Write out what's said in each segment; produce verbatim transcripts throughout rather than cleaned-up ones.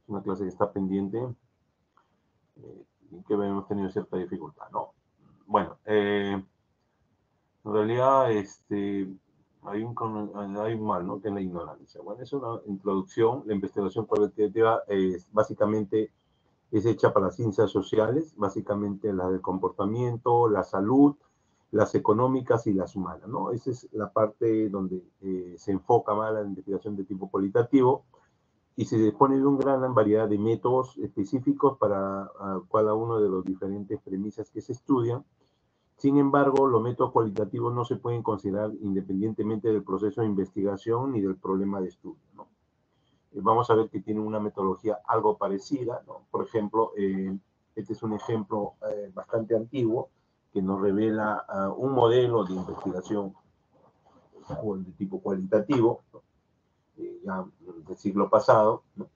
una clase que está pendiente eh, y que hemos tenido cierta dificultad, ¿no? Bueno, eh, en realidad este, hay, un, hay un mal, ¿no? Que es la ignorancia. Bueno, es una introducción. La investigación cualitativa es básicamente es hecha para las ciencias sociales, básicamente las del comportamiento, la salud, las económicas y las humanas, ¿no? Esa es la parte donde eh, se enfoca más la investigación de tipo cualitativo y se dispone de una gran variedad de métodos específicos para uh, cada uno de los diferentes premisas que se estudian. Sin embargo, los métodos cualitativos no se pueden considerar independientemente del proceso de investigación ni del problema de estudio, ¿no? Vamos a ver que tiene una metodología algo parecida, ¿no? Por ejemplo, eh, este es un ejemplo eh, bastante antiguo que nos revela uh, un modelo de investigación de tipo cualitativo, ¿no? eh, ya del siglo pasado, ¿no?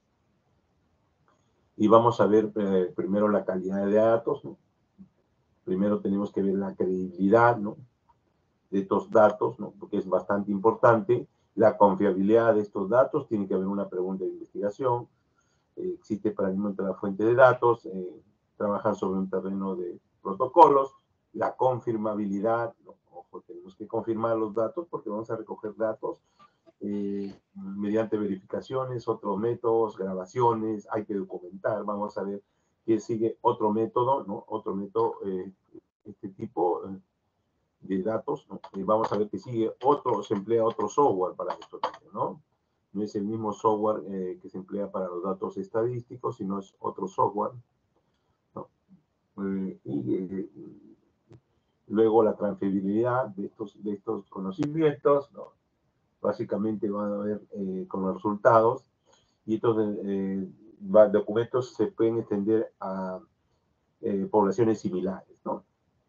Y vamos a ver eh, primero la calidad de datos, ¿no? Primero tenemos que ver la credibilidad, ¿no? De estos datos, ¿no? Porque es bastante importante. La confiabilidad de estos datos, tiene que haber una pregunta de investigación. Eh, existe paradigma entre la fuente de datos, eh, trabajan sobre un terreno de protocolos, la confirmabilidad, ¿no? Ojo, tenemos que confirmar los datos porque vamos a recoger datos eh, mediante verificaciones, otros métodos, grabaciones, hay que documentar, vamos a ver que sigue otro método, ¿no? Otro método, eh, este tipo eh, de datos, ¿no? Y vamos a ver que sigue otro, se emplea otro software para esto también, ¿no? No es el mismo software eh, que se emplea para los datos estadísticos, sino es otro software, ¿no? Eh, y eh, luego la transferibilidad de estos, de estos conocimientos, ¿no? Básicamente van a ver eh, con los resultados, y estos eh, documentos se pueden extender a eh, poblaciones similares, ¿no?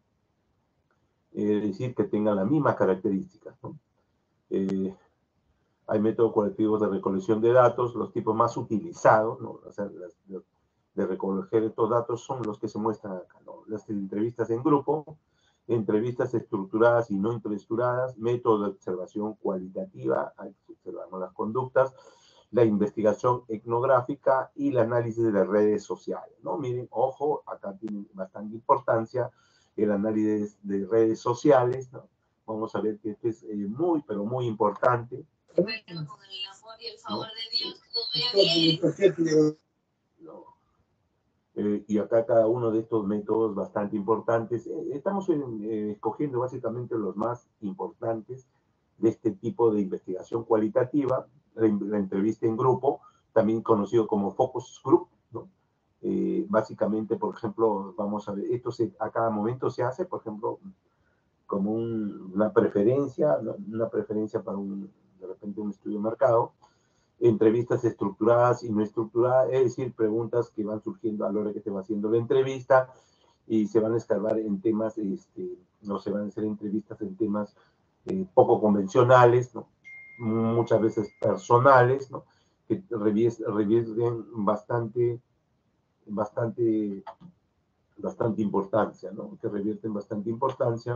Es decir, que tengan las mismas características, ¿no? Eh, hay métodos colectivos de recolección de datos, los tipos más utilizados, ¿no? O sea, las, las, de recoger estos datos son los que se muestran acá, ¿no? Las entrevistas en grupo, entrevistas estructuradas y no estructuradas, método de observación cualitativa, ahí observamos las conductas, la investigación etnográfica y el análisis de las redes sociales, ¿no? Miren, ojo, acá tiene bastante importancia el análisis de redes sociales, ¿no? Vamos a ver que este es eh, muy, pero muy importante. Bueno, con el amor y el favor ¿no? de Dios, todo bien. No. Eh, y acá cada uno de estos métodos bastante importantes. Eh, estamos en, eh, escogiendo básicamente los más importantes de este tipo de investigación cualitativa, la, la entrevista en grupo, también conocido como focus group, ¿no? Eh, básicamente, por ejemplo, vamos a ver, esto se, a cada momento se hace, por ejemplo, como un, una preferencia, ¿no? Una preferencia para un, de repente un estudio de mercado, entrevistas estructuradas y no estructuradas, es decir, preguntas que van surgiendo a la hora que se va haciendo la entrevista y se van a escarbar en temas, este, no se van a hacer entrevistas en temas eh, poco convencionales, ¿no? Muchas veces personales, ¿no? Que revierten bastante, bastante, bastante importancia, ¿no? Que revierten bastante importancia.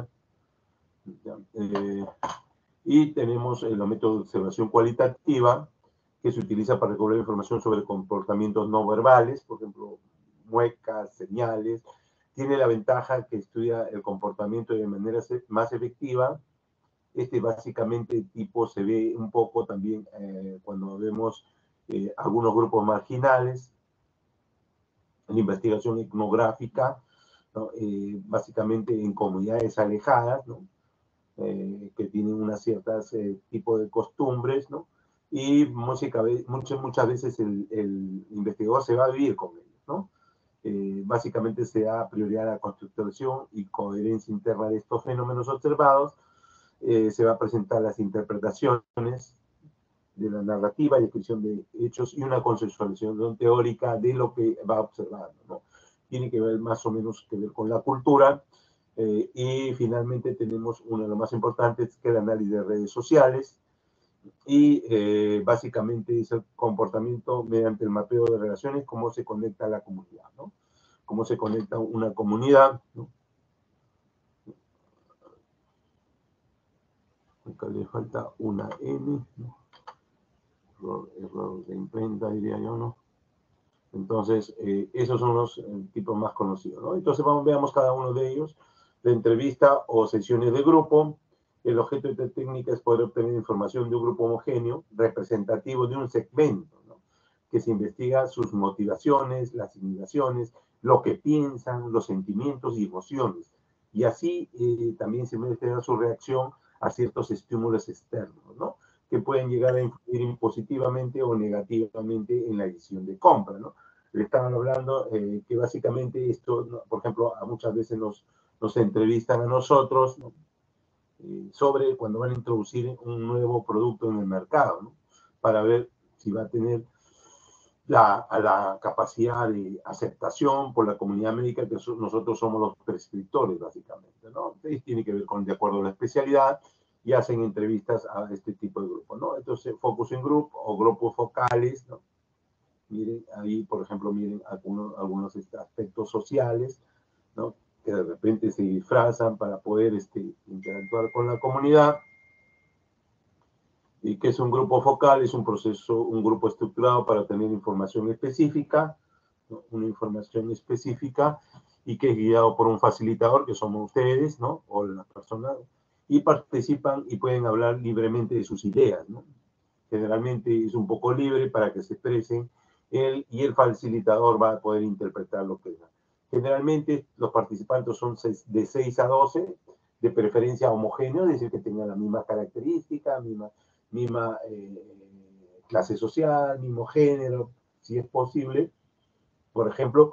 Eh, y tenemos el método de observación cualitativa, que se utiliza para recoger información sobre comportamientos no verbales, por ejemplo, muecas, señales. Tiene la ventaja que estudia el comportamiento de manera más efectiva. Este básicamente tipo se ve un poco también eh, cuando vemos eh, algunos grupos marginales. La investigación etnográfica, ¿no? eh, básicamente en comunidades alejadas, ¿no? Eh, que tienen unas ciertas eh, tipo de costumbres, ¿no? Y música, muchas, muchas veces el, el investigador se va a vivir con ellos, ¿no? Eh, básicamente se da prioridad a la construcción y coherencia interna de estos fenómenos observados, eh, se va a presentar las interpretaciones de la narrativa y descripción de hechos y una consensualización teórica de lo que va observando, ¿no? Tiene que ver más o menos que ver con la cultura. Eh, y finalmente tenemos uno de los más importantes, que es el análisis de redes sociales, y eh, básicamente es el comportamiento mediante el mapeo de relaciones, cómo se conecta la comunidad, ¿no? Cómo se conecta una comunidad, ¿no? Acá le falta una N, ¿no? Error, error de imprenta, diría yo, ¿no? Entonces, eh, esos son los eh, tipos más conocidos, ¿no? Entonces, vamos, veamos cada uno de ellos. La entrevista o sesiones de grupo. El objeto de esta técnica es poder obtener información de un grupo homogéneo, representativo de un segmento, ¿no? Que se investiga sus motivaciones, las inclinaciones, lo que piensan, los sentimientos y emociones. Y así eh, también se muestra su reacción a ciertos estímulos externos, ¿no? Que pueden llegar a influir positivamente o negativamente en la decisión de compra, ¿no? Le estaban hablando eh, que básicamente esto, ¿no? Por ejemplo, a muchas veces nos, nos entrevistan a nosotros, ¿no? eh, sobre cuando van a introducir un nuevo producto en el mercado, ¿no? Para ver si va a tener la, la capacidad de aceptación por la comunidad médica, que so, nosotros somos los prescriptores, básicamente, ¿no? Entonces, tiene que ver con, de acuerdo a la especialidad, y hacen entrevistas a este tipo de grupos, ¿no? Entonces, focusing group o grupos focales, ¿no? Miren, ahí, por ejemplo, miren algunos, algunos aspectos sociales, ¿no? Que de repente se disfrazan para poder este, interactuar con la comunidad. ¿Y qué es un grupo focal? Es un proceso, un grupo estructurado para tener información específica, ¿no? Una información específica y que es guiado por un facilitador, que somos ustedes, ¿no? O las personas, y participan y pueden hablar libremente de sus ideas, ¿no? Generalmente es un poco libre para que se expresen él y el facilitador va a poder interpretar lo que da. Generalmente los participantes son de seis a doce, de preferencia homogéneo, es decir, que tengan la misma característica, misma, misma eh, clase social, mismo género, si es posible. Por ejemplo,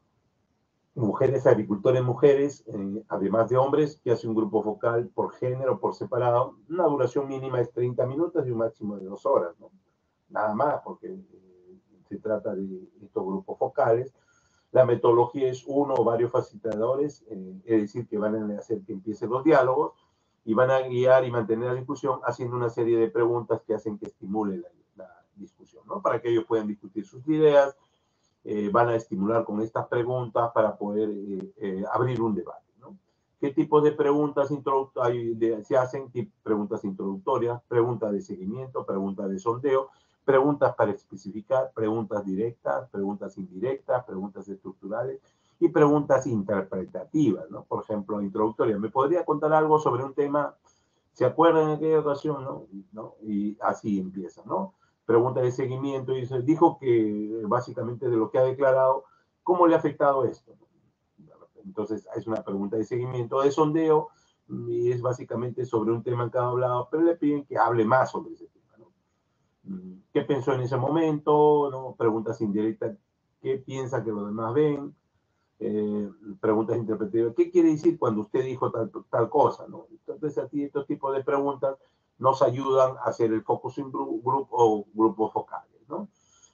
mujeres, agricultores mujeres, eh, además de hombres, que hace un grupo focal por género, por separado. Una duración mínima es treinta minutos y un máximo de dos horas, ¿no? Nada más, porque eh, se trata de estos grupos focales. La metodología es uno o varios facilitadores, eh, es decir, que van a hacer que empiecen los diálogos y van a guiar y mantener la discusión haciendo una serie de preguntas que hacen que estimule la, la discusión, ¿no? Para que ellos puedan discutir sus ideas, eh, van a estimular con estas preguntas para poder eh, eh, abrir un debate, ¿no? ¿Qué tipo de preguntas de, se hacen? Preguntas introductorias, preguntas de seguimiento, preguntas de sondeo, preguntas para especificar, preguntas directas, preguntas indirectas, preguntas estructurales y preguntas interpretativas, ¿no? Por ejemplo, introductoria. ¿Me podría contar algo sobre un tema? ¿Se acuerdan en aquella ocasión, no? ¿No? Y así empieza, ¿no? Pregunta de seguimiento y dice, dijo que básicamente de lo que ha declarado, ¿cómo le ha afectado esto? Entonces, es una pregunta de seguimiento, de sondeo, y es básicamente sobre un tema que ha hablado, pero le piden que hable más sobre ese tema, ¿no? ¿Qué pensó en ese momento? ¿No? Preguntas indirectas, ¿qué piensa que los demás ven? Eh, preguntas interpretativas, ¿qué quiere decir cuando usted dijo tal, tal cosa? ¿No? Entonces, aquí estos tipos de preguntas nos ayudan a hacer el focusing group, group o grupos focales, ¿no?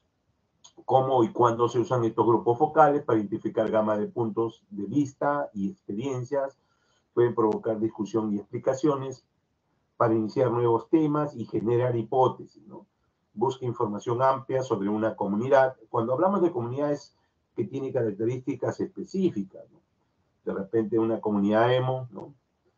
¿Cómo y cuándo se usan estos grupos focales para identificar gama de puntos de vista y experiencias? Pueden provocar discusión y explicaciones para iniciar nuevos temas y generar hipótesis, ¿no? Busca información amplia sobre una comunidad. Cuando hablamos de comunidades que tienen características específicas, ¿no? De repente una comunidad emo, ¿no?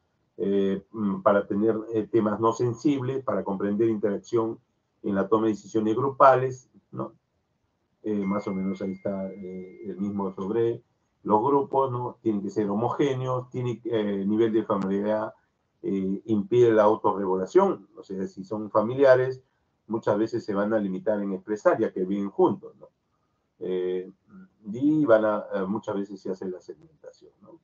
Eh, para tener eh, temas no sensibles, para comprender interacción en la toma de decisiones grupales, ¿no? Eh, más o menos ahí está eh, el mismo sobre los grupos, ¿no? Tienen que ser homogéneos, tiene eh, nivel de familiaridad eh, impide la autorregulación, o sea, si son familiares, muchas veces se van a limitar en expresar, ya que viven juntos, ¿no? Eh, y van a, eh, muchas veces se hace la segmentación, ¿no?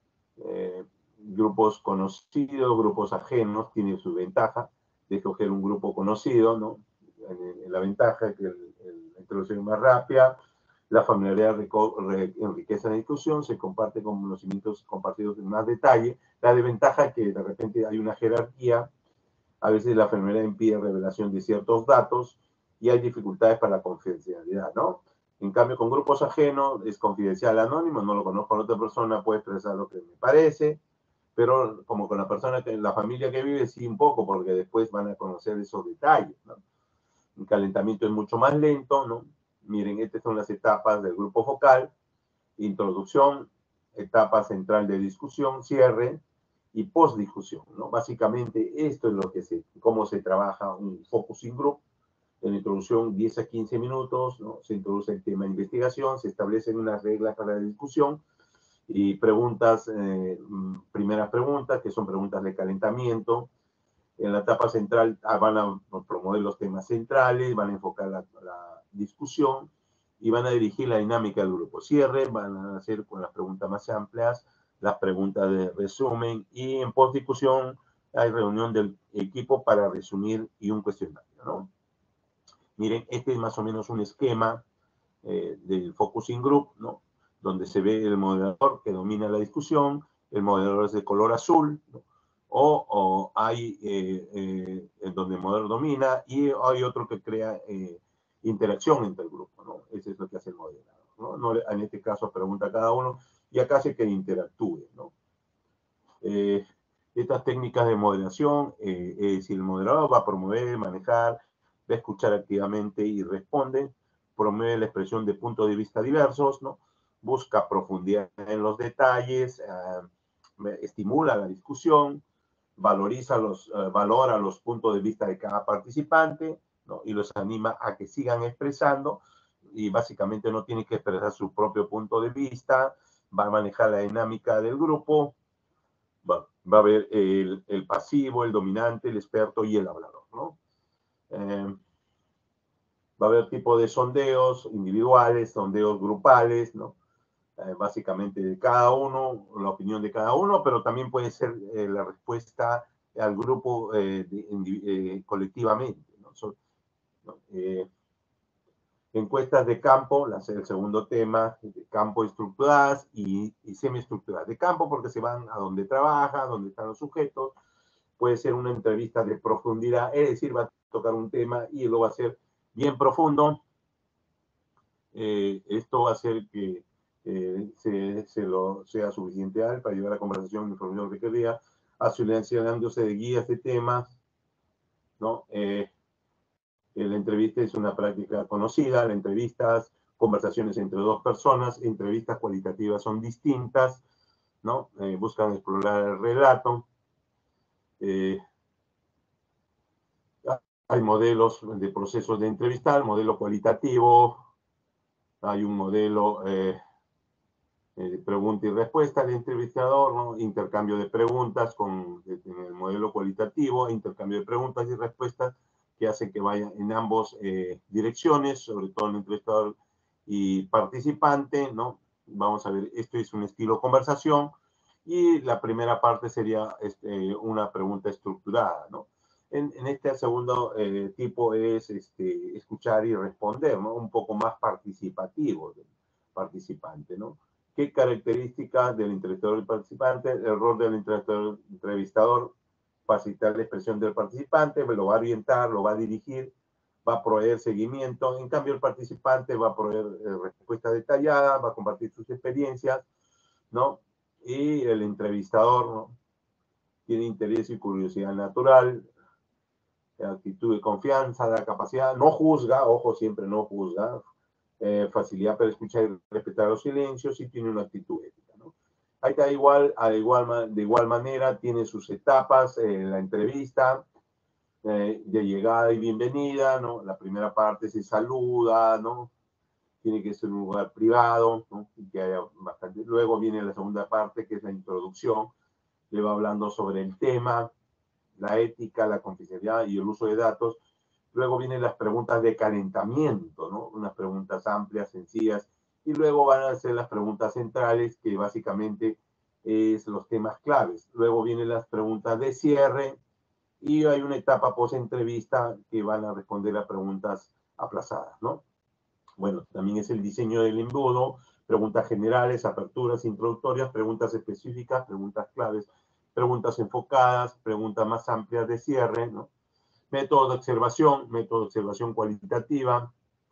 Eh, grupos conocidos, grupos ajenos, tienen su ventaja de escoger un grupo conocido, ¿no? En, en la ventaja que el, el, la introducción es más rápida, la familiaridad re, enriquece la discusión, se comparte con conocimientos compartidos en más detalle. La desventaja es que de repente hay una jerarquía, a veces la familiaridad impide revelación de ciertos datos y hay dificultades para la confidencialidad, ¿no? En cambio, con grupos ajenos es confidencial anónimo, no lo conozco a la otra persona, puede expresar lo que me parece, pero como con la persona, que, la familia que vive, sí un poco, porque después van a conocer esos detalles, ¿no? El calentamiento es mucho más lento, ¿no? Miren, estas son las etapas del grupo focal: introducción, etapa central de discusión, cierre y postdiscusión, ¿no? Básicamente esto es lo que se, cómo se trabaja un focusing group. En la introducción, diez a quince minutos, ¿no? Se introduce el tema de investigación, se establecen unas reglas para la discusión y preguntas, eh, primeras preguntas, que son preguntas de calentamiento. En la etapa central ah, van a promover los temas centrales, van a enfocar la, la discusión y van a dirigir la dinámica del grupo. Cierre, van a hacer con las preguntas más amplias, las preguntas de resumen, y en postdiscusión hay reunión del equipo para resumir y un cuestionario, ¿no? Miren, este es más o menos un esquema eh, del Focusing Group, ¿no? Donde se ve el moderador que domina la discusión, el moderador es de color azul, ¿no? o, o hay eh, eh, donde el moderador domina y hay otro que crea eh, interacción entre el grupo, ¿no? Eso es lo que hace el moderador, ¿no? No, en este caso pregunta a cada uno y acá hace que interactúe, ¿no? Eh, estas técnicas de moderación, eh, es decir, el moderador va a promover, manejar, va a escuchar activamente y responde, promueve la expresión de puntos de vista diversos, ¿no? Busca profundidad en los detalles, eh, estimula la discusión, valoriza los, eh, valora los puntos de vista de cada participante, ¿no? Y los anima a que sigan expresando, y básicamente no tiene que expresar su propio punto de vista, va a manejar la dinámica del grupo, va, va a haber el, el pasivo, el dominante, el experto y el hablador, ¿no? Eh, va a haber tipo de sondeos individuales, sondeos grupales, ¿no? Eh, básicamente de cada uno, la opinión de cada uno, pero también puede ser eh, la respuesta al grupo eh, de, eh, colectivamente, ¿no? So, ¿no? Eh, encuestas de campo, la, el segundo tema, de campo estructuradas y, y semiestructuradas. De campo porque se van a donde trabaja, donde están los sujetos. Puede ser una entrevista de profundidad, es decir, va a tocar un tema y lo va a hacer bien profundo. Eh, esto va a hacer que eh, se, se lo sea suficiente para llevar la conversación, información requerida, accionándose de guías de temas, ¿no? Eh, la entrevista es una práctica conocida, las entrevistas, conversaciones entre dos personas, entrevistas cualitativas son distintas, ¿no? Eh, buscan explorar el relato. Eh, hay modelos de procesos de entrevistar, modelo cualitativo, hay un modelo eh, eh, pregunta y respuesta del entrevistador, ¿no? Intercambio de preguntas con en el modelo cualitativo, intercambio de preguntas y respuestas que hace que vayan en ambas eh, direcciones, sobre todo el entrevistador y participante, ¿no? Vamos a ver, esto es un estilo conversación y la primera parte sería este, una pregunta estructurada, ¿no? En, en este segundo eh, tipo es este, escuchar y responder, ¿no? Un poco más participativo del participante, ¿no? ¿Qué características del entrevistador y participante? El rol del entrevistador, entrevistador, facilitar la expresión del participante, lo va a orientar, lo va a dirigir, va a proveer seguimiento. En cambio, el participante va a proveer eh, respuesta detallada, va a compartir sus experiencias, ¿no? Y el entrevistador, ¿no? Tiene interés y curiosidad natural, actitud de confianza, da capacidad, no juzga, ojo, siempre no juzga, eh, facilidad para escuchar y respetar los silencios y tiene una actitud ética, ¿no? Ahí está igual, a igual, de igual manera, tiene sus etapas, eh, la entrevista, eh, de llegada y bienvenida, ¿no? La primera parte se saluda, ¿no? Tiene que ser un lugar privado, ¿no? Y que haya bastante. Luego viene la segunda parte, que es la introducción, le va hablando sobre el tema, la ética, la confidencialidad y el uso de datos. Luego vienen las preguntas de calentamiento, ¿no? Unas preguntas amplias, sencillas, y luego van a ser las preguntas centrales, que básicamente es los temas claves. Luego vienen las preguntas de cierre y hay una etapa post-entrevista que van a responder a preguntas aplazadas, ¿no? Bueno, también es el diseño del embudo, preguntas generales, aperturas introductorias, preguntas específicas, preguntas claves, preguntas enfocadas, preguntas más amplias de cierre, ¿no? Método de observación, método de observación cualitativa,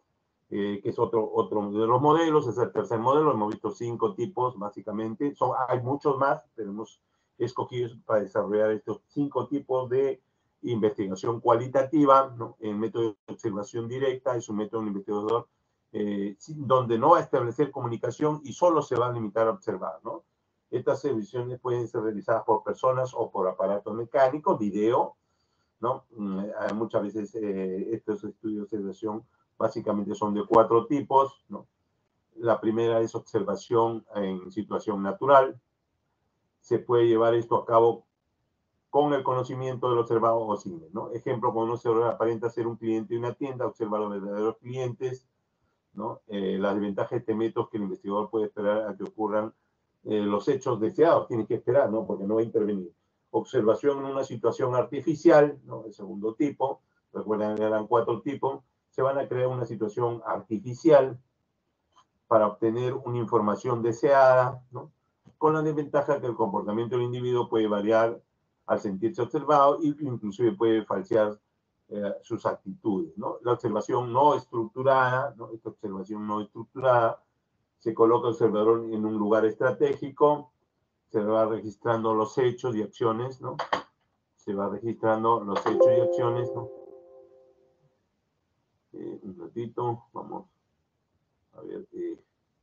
eh, que es otro, otro de los modelos, es el tercer modelo, hemos visto cinco tipos básicamente, Son, hay muchos más, pero hemos escogido para desarrollar estos cinco tipos de investigación cualitativa, ¿no? El método de observación directa es un método de investigador eh, donde no va a establecer comunicación y solo se va a limitar a observar, ¿no? Estas ediciones pueden ser realizadas por personas o por aparatos mecánicos, video, ¿no? Muchas veces eh, estos estudios de observación básicamente son de cuatro tipos, ¿no? La primera es observación en situación natural. Se puede llevar esto a cabo con el conocimiento del observado o sin él, ¿no? Ejemplo, cuando uno se aparenta ser un cliente de una tienda, observa a los verdaderos clientes, ¿no? Eh, las desventajas de este método es que el investigador puede esperar a que ocurran eh, los hechos deseados, tiene que esperar, ¿no? Porque no va a intervenir. Observación en una situación artificial, ¿no? El segundo tipo, recuerden que eran cuatro tipos, se van a crear una situación artificial para obtener una información deseada, ¿no? Con la desventaja que el comportamiento del individuo puede variar al sentirse observado e inclusive puede falsear eh, sus actitudes, ¿no? La observación no estructurada, ¿no? Esta observación no estructurada, se coloca el observador en un lugar estratégico, se va registrando los hechos y acciones, ¿no? Se va registrando los hechos y acciones, ¿no? Eh, un ratito, vamos a ver. Eh,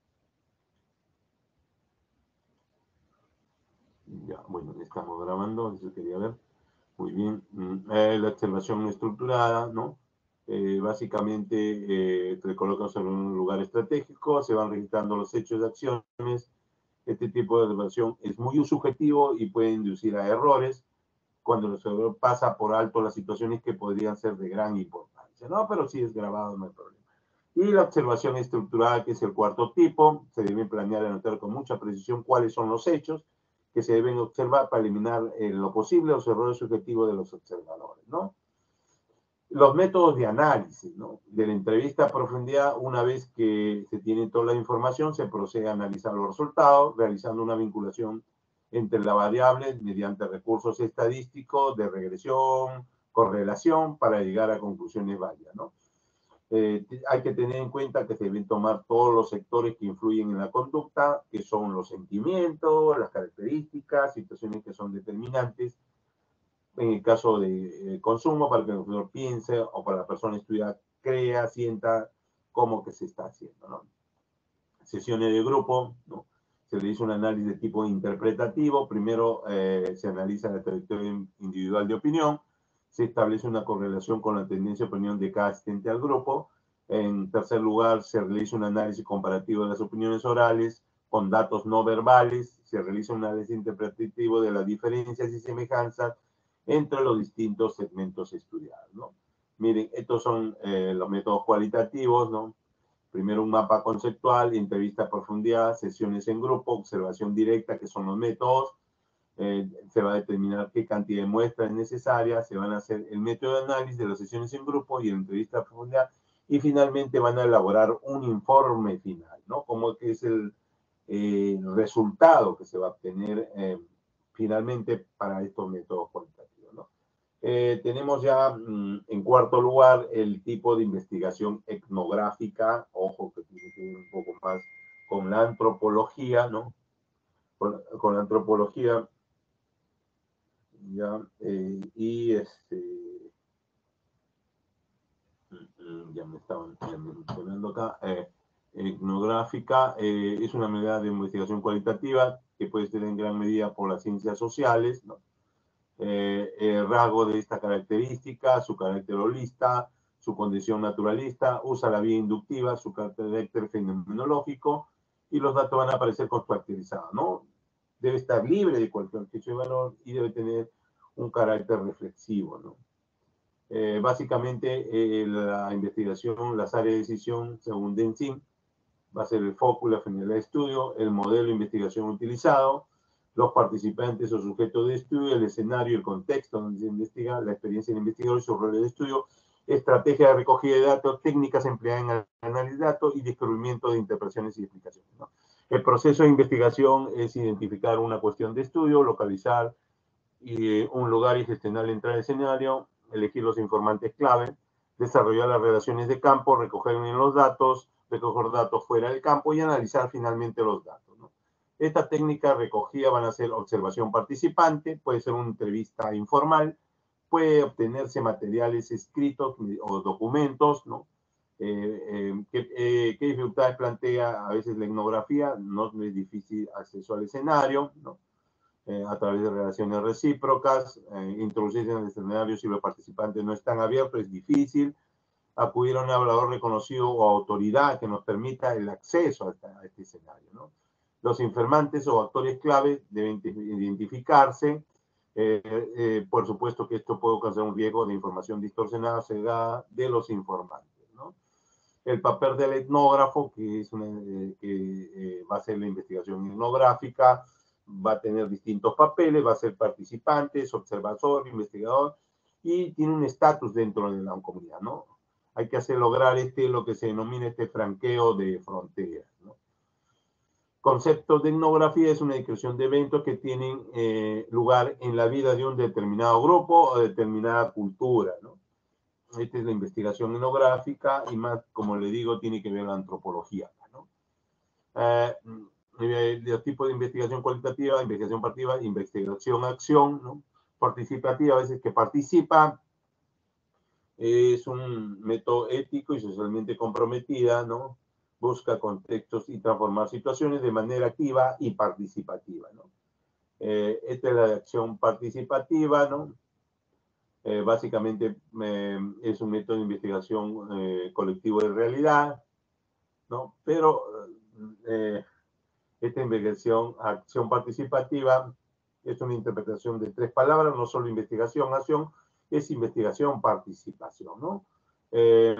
ya, bueno, estamos grabando, eso quería ver. Muy bien. Eh, la observación estructurada, ¿no? Eh, básicamente eh, se colocan en un lugar estratégico, se van registrando los hechos de acciones. Este tipo de observación es muy subjetivo y puede inducir a errores cuando el observador pasa por alto las situaciones que podrían ser de gran importancia, ¿no? Pero si es grabado, no hay problema. Y la observación estructurada, que es el cuarto tipo, se debe planear y anotar con mucha precisión cuáles son los hechos que se deben observar para eliminar en lo posible los errores subjetivos de los observadores, ¿no? Los métodos de análisis, ¿no? De la entrevista a profundidad, una vez que se tiene toda la información, se procede a analizar los resultados, realizando una vinculación entre las variables mediante recursos estadísticos de regresión, correlación, para llegar a conclusiones válidas, ¿no? Eh, hay que tener en cuenta que se deben tomar todos los sectores que influyen en la conducta, que son los sentimientos, las características, situaciones que son determinantes en el caso de eh, consumo, para que el consumidor piense o para la persona estudiada crea, sienta cómo que se está haciendo, ¿no? Sesiones de grupo, ¿no? Se le hizo un análisis de tipo interpretativo. Primero eh, se analiza la trayectoria individual de opinión, se establece una correlación con la tendencia de opinión de cada asistente al grupo. En tercer lugar, se realiza un análisis comparativo de las opiniones orales con datos no verbales, se realiza un análisis interpretativo de las diferencias y semejanzas entre los distintos segmentos estudiados, ¿no? Miren, estos son eh, los métodos cualitativos, ¿no? Primero un mapa conceptual, entrevista a profundidad, sesiones en grupo, observación directa, que son los métodos. Eh, se va a determinar qué cantidad de muestras es necesaria, se van a hacer el método de análisis de las sesiones en grupo y la entrevista a profundidad, y finalmente van a elaborar un informe final, ¿no? Como que es el eh, resultado que se va a obtener eh, finalmente para estos métodos cualitativos, ¿no? Eh, tenemos ya mmm, en cuarto lugar el tipo de investigación etnográfica, ojo que tiene que ver un poco más con la antropología, ¿no? Con, con la antropología, ya, eh, y este, ya me estaban mencionando acá, eh, etnográfica, eh, es una medida de investigación cualitativa que puede ser en gran medida por las ciencias sociales, ¿no? Eh, el rasgo de esta característica, su carácter holista, su condición naturalista, usa la vía inductiva, su carácter fenomenológico, y los datos van a aparecer caracterizados, ¿no? Debe estar libre de cualquier juicio de valor y debe tener un carácter reflexivo, ¿no? Eh, básicamente, eh, la investigación, las áreas de decisión, según Denzin, va a ser el foco, la finalidad de estudio, el modelo de investigación utilizado, los participantes o sujetos de estudio, el escenario, el contexto donde se investiga, la experiencia del investigador y su rol de estudio, estrategia de recogida de datos, técnicas empleadas en el análisis de datos y descubrimiento de interpretaciones y explicaciones, ¿no? El proceso de investigación es identificar una cuestión de estudio, localizar y, eh, un lugar y gestionar la entrada de escenario, elegir los informantes clave, desarrollar las relaciones de campo, recoger los datos, recoger datos fuera del campo y analizar finalmente los datos, ¿no? Esta técnica recogida van a ser observación participante, puede ser una entrevista informal, puede obtenerse materiales escritos o documentos, ¿no? Eh, eh, ¿qué, eh, ¿Qué dificultades plantea a veces la etnografía? No es difícil acceso al escenario, ¿no? eh, a través de relaciones recíprocas, eh, introducirse en el escenario si los participantes no están abiertos, es difícil, acudir a un evaluador reconocido o autoridad que nos permita el acceso a, esta, a este escenario, ¿no? Los informantes o actores clave deben identificarse. Eh, eh, por supuesto que esto puede causar un riesgo de información distorsionada, cegada de los informantes, ¿no? El papel del etnógrafo, que, es una, eh, que eh, va a ser la investigación etnográfica, va a tener distintos papeles, va a ser participante, es observador, investigador, y tiene un estatus dentro de la comunidad, ¿no? Hay que hacer lograr este, lo que se denomina este franqueo de fronteras, ¿no? Conceptos de etnografía es una descripción de eventos que tienen eh, lugar en la vida de un determinado grupo o determinada cultura, ¿no? Esta es la investigación etnográfica y más, como le digo, tiene que ver la antropología, ¿no? Eh, los tipos de investigación cualitativa, investigación participativa, investigación-acción, ¿no? Participativa, a veces que participa, es un método ético y socialmente comprometida, ¿no? Busca contextos y transformar situaciones de manera activa y participativa, ¿no? Eh, esta es la acción participativa, ¿no? Eh, básicamente eh, es un método de investigación eh, colectivo de realidad, ¿no? Pero eh, esta investigación, acción participativa, es una interpretación de tres palabras, no solo investigación, acción, es investigación, participación, ¿no? Eh,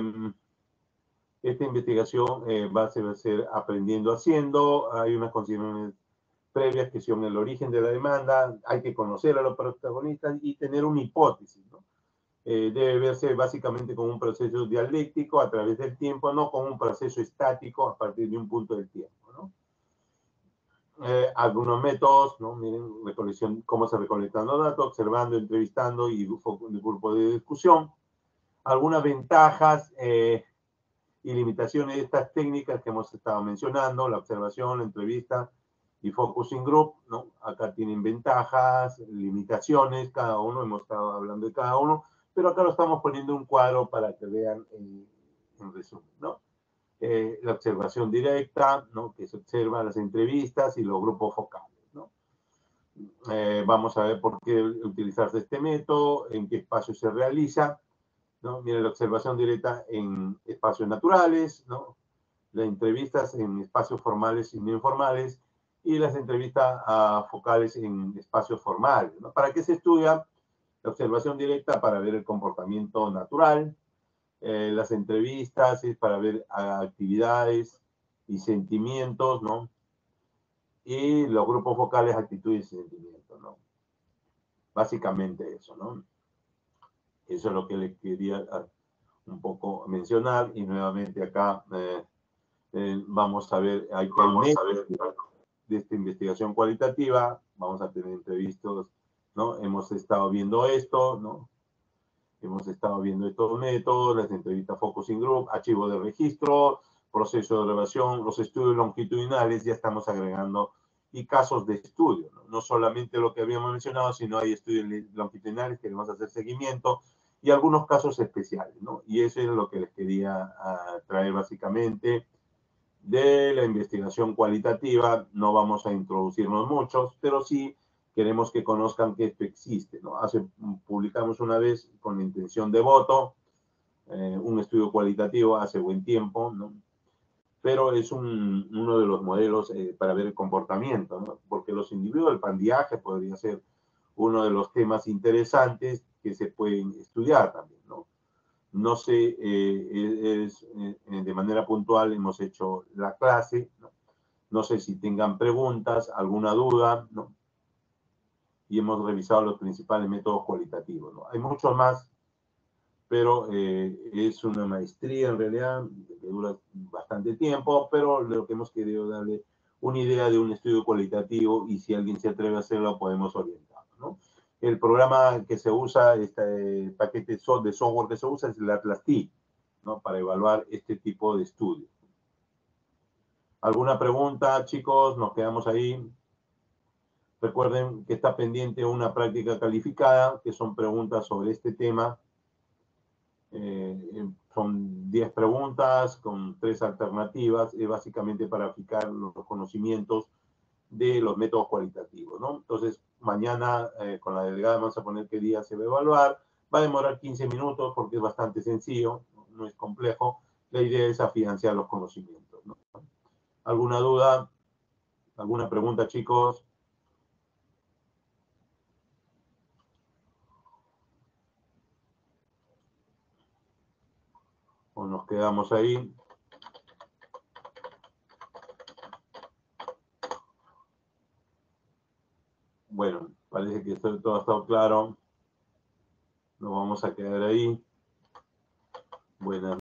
esta investigación eh, va a ser, ser aprendiendo haciendo, hay unas consideraciones previas que son el origen de la demanda, hay que conocer a los protagonistas y tener una hipótesis, ¿no? Eh, debe verse básicamente como un proceso dialéctico a través del tiempo, no como un proceso estático a partir de un punto del tiempo, ¿no? Eh, algunos métodos, ¿no? Miren, recolección, cómo se recolectan los datos, observando, entrevistando y grupo, grupo de discusión. Algunas ventajas eh, y limitaciones de estas técnicas que hemos estado mencionando, la observación, la entrevista y focusing group, ¿no? Acá tienen ventajas, limitaciones, cada uno, hemos estado hablando de cada uno, pero acá lo estamos poniendo en un cuadro para que vean en, en resumen, ¿no? Eh, la observación directa, ¿no? Que se observa las entrevistas y los grupos focales, ¿no? Eh, vamos a ver por qué utilizarse este método, en qué espacio se realiza, ¿no? Mira, la observación directa en espacios naturales, ¿no? Las entrevistas en espacios formales y no informales, y las entrevistas uh, focales en espacios formales, ¿no? ¿Para qué se estudia? La observación directa para ver el comportamiento natural, eh, las entrevistas es para ver uh, actividades y sentimientos, ¿no? Y los grupos focales, actitudes y sentimientos, ¿no? Básicamente eso, ¿no? Eso es lo que le quería uh, un poco mencionar, y nuevamente acá eh, eh, vamos a ver, hay que vamos a ver de esta investigación cualitativa, vamos a tener entrevistas, ¿no? Hemos estado viendo esto, ¿no? Hemos estado viendo estos métodos, las entrevistas focusing group, archivo de registro, proceso de relación, los estudios longitudinales, ya estamos agregando, y casos de estudio, ¿no? No solamente lo que habíamos mencionado, sino hay estudios longitudinales, queremos hacer seguimiento, y algunos casos especiales, ¿no? Y eso es lo que les quería uh, traer básicamente de la investigación cualitativa. No vamos a introducirnos muchos, pero sí queremos que conozcan que esto existe, ¿no? Hace, publicamos una vez con la intención de voto eh, un estudio cualitativo hace buen tiempo, ¿no? Pero es un, uno de los modelos eh, para ver el comportamiento, ¿no? Porque los individuos, el pandiaje podría ser uno de los temas interesantes que se pueden estudiar también, ¿no? No sé, eh, es, eh, de manera puntual hemos hecho la clase, ¿no? No sé si tengan preguntas, alguna duda, ¿no? Y hemos revisado los principales métodos cualitativos, ¿no? Hay muchos más, pero eh, es una maestría en realidad que dura bastante tiempo, pero lo que hemos querido darle una idea de un estudio cualitativo, y si alguien se atreve a hacerlo, podemos orientar, ¿no? El programa que se usa, este paquete de software que se usa es el Atlas T, ¿no? Para evaluar este tipo de estudios. ¿Alguna pregunta, chicos? Nos quedamos ahí. Recuerden que está pendiente una práctica calificada, que son preguntas sobre este tema. Eh, son diez preguntas con tres alternativas, es básicamente para aplicar los conocimientos de los métodos cualitativos, ¿no? Entonces, mañana eh, con la delegada vamos a poner qué día se va a evaluar. Va a demorar quince minutos porque es bastante sencillo, no es complejo. La idea es afianzar los conocimientos, ¿no? ¿Alguna duda? ¿Alguna pregunta, chicos? ¿O nos quedamos ahí? Bueno, parece que esto, todo ha estado claro. Nos vamos a quedar ahí. Buenas